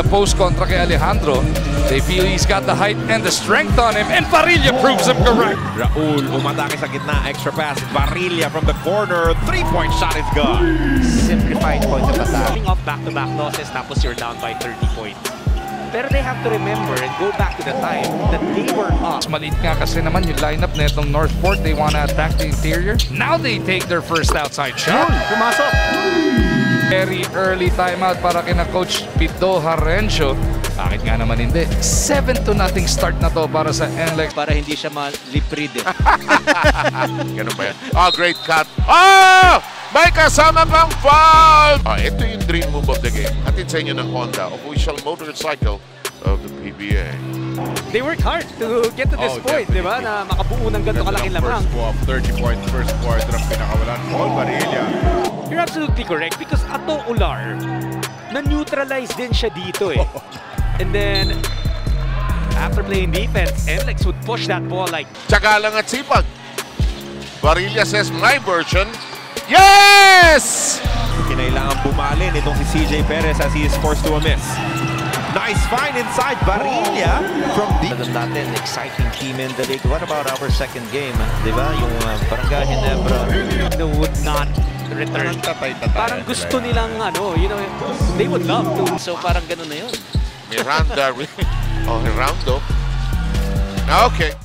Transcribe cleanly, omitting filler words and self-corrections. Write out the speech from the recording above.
the post kontra kay Alejandro. They feel he's got the height and the strength on him, and Varilla proves him correct. Raul umatake sa gitna, extra pass. Varilla from the corner, 3-point shot is good. Simplified point of attack. Coming off back-to-back losses, tapos you're down by 30 points. Pero they have to remember and go back to the time that they were up. Maliit nga kasi naman yung lineup na itong Northport. They wanna attack the interior. Now they take their first outside shot. Pumasok! Very early timeout para kina Coach Pito Harencio. Bakit nga naman hindi? 7-0 start na to para sa NLEX. Para hindi siya maliprid eh. Ganun ba yan? Oh, great cut. Oh! May kasama pang foul! Ito yung dream move of the game. Hatid sa inyo ng Honda, official motorcycle of the PBA. They worked hard to get to this point, di ba? Na makabuo ng ganito kalaking lamang. 30 points, first quarter ang pinakawalan. Paul Varilla. You're absolutely correct because Ato Ular, na-neutralize din siya dito eh. And then, after playing defense, NLEX would push that ball like... Tsaga lang at sipag. Varilla says, my version, yes! Kinailangan bumalin itong si CJ Perez as he is forced to a miss. Nice find inside Varilla from deep. Natin, exciting team in the league. What about our second game? Diba? Yung Barangay Ginebra. They would not return. Parang gusto nilang ano, you know, they would love to. So parang ganun na yun. Miranda, oh, Mirando. Okay.